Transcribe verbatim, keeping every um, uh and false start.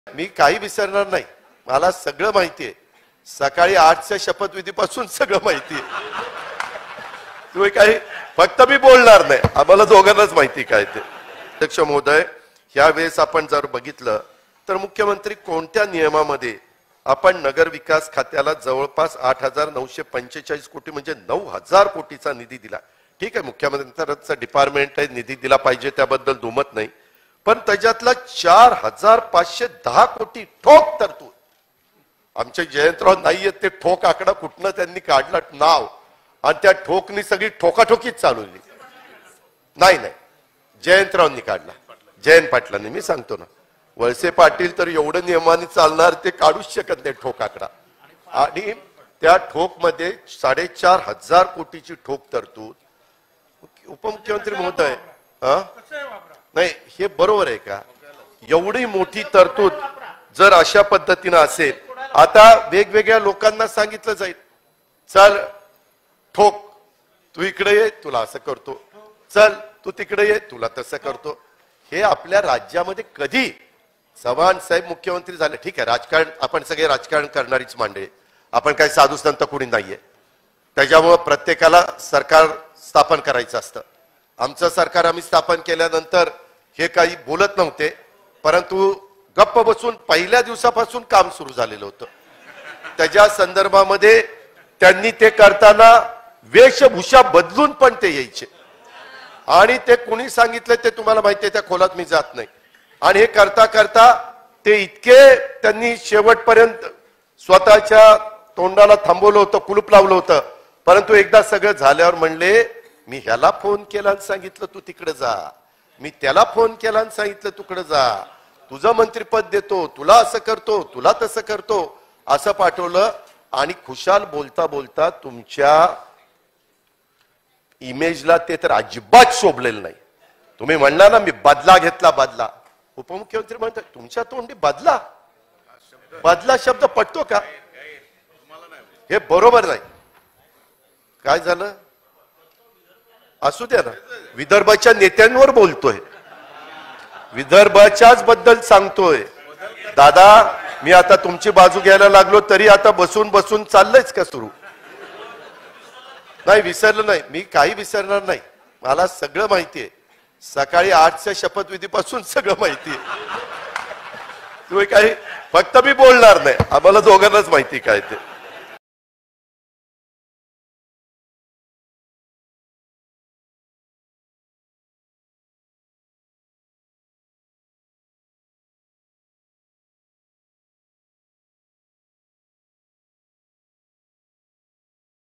मी काही विसरणार नाही, मला सगळं माहिती आहे. सकाळी आठच्या शपथविधीपासून सगळं माहिती आहे. तुम्ही काही फक्त मी बोलणार नाही, आम्हाला दोघांनाच माहिती काय ते. अध्यक्ष महोदय, ह्या वेळेस आपण जर बघितलं तर मुख्यमंत्री कोणत्या नियमामध्ये आपण नगर विकास खात्याला जवळपास आठ हजार नऊशे पंचेचाळीस कोटी म्हणजे नऊ हजार कोटीचा निधी दिला. ठीक आहे, मुख्यमंत्र्यांचं डिपार्टमेंट आहे, निधी दिला पाहिजे, त्याबद्दल दुमत नाही. पण त्याच्यातला चार हजार पाचशे दहा कोटी ठोक तरतूद. आमचे जयंतराव नाहीये ते ठोक आकडा कुठनं त्यांनी काढला नाव, आणि त्या ठोकनी सगळी ठोकाठोकीच चालवली. नाही नाही जयंतरावांनी काढला, जयंत पाटलांनी. मी सांगतो ना, वळसे पाटील तर एवढं नियमाने चालणार ते काढूच शकत नाही ठोक आकडा. आणि त्या ठोक मध्ये साडेचार हजार कोटीची ठोक तरतूद. उपमुख्यमंत्री महोदय, हा नाही हे बरोबर आहे का? एवढी मोठी तरतूद जर अशा पद्धतीने असेल, आता वेगवेगळ्या लोकांना सांगितलं जाईल, चल ठोक तू इकडे ये तुला असं करतो, चल तू तिकडे ये तुला तसं करतो. हे आपल्या राज्यामध्ये कधी? चव्हाण साहेब मुख्यमंत्री झाले, ठीक आहे, राजकारण आपण सगळे राजकारण करणारीच मांडळे, आपण काही साधू संत कोणी नाहीये, त्याच्यामुळे प्रत्येकाला सरकार स्थापन करायचं असतं. आमचं सरकार आम्ही स्थापन केल्यानंतर हे काही बोलत नव्हते, परंतु गप्प बसून पहिल्या दिवसापासून काम सुरू झालेलं होतं. त्याच्या संदर्भामध्ये त्यांनी ते करताना वेशभूषा बदलून पण ते यायचे, आणि ते कोणी सांगितलं ते तुम्हाला माहिती आहे, त्या खोलात मी जात नाही. आणि हे करता करता ते इतके त्यांनी शेवटपर्यंत स्वतःच्या तोंडाला थांबवलं होतं, कुलूप लावलं होतं. परंतु एकदा सगळं झाल्यावर म्हणले, मी ह्याला फोन केला आणि सांगितलं तू तिकडे जा, मी त्याला फोन केला आणि सांगितलं तिकडे जा, तुझं मंत्रीपद देतो, तुला असं करतो, तुला तसं करतो, असं पाठवलं. आणि खुशाल बोलता बोलता तुमच्या इमेजला ते तर अजिबात शोभलेलं नाही. तुम्ही म्हणला ना मी बदला घेतला, बदला. उपमुख्यमंत्री म्हणतात तुमच्या तोंडी बदला, बदला शब्द पटतो का? हे बरोबर नाही. काय झालं असू द्या ना, विदर्भाच्या नेत्यांवर बोलतोय, विदर्भाच्याच बद्दल सांगतोय. दादा मी आता तुमची बाजू घ्यायला लागलो तरी आता बसून बसून चाललंयच का सुरू? नाही विसरलं नाही, मी काही विसरणार नाही, मला सगळं माहिती आहे. सकाळी आठच्या शपथविधीपासून सगळं माहिती आहे. तुम्ही काही फक्त मी बोलणार नाही, आम्हाला दोघांनाच माहिती काय ते.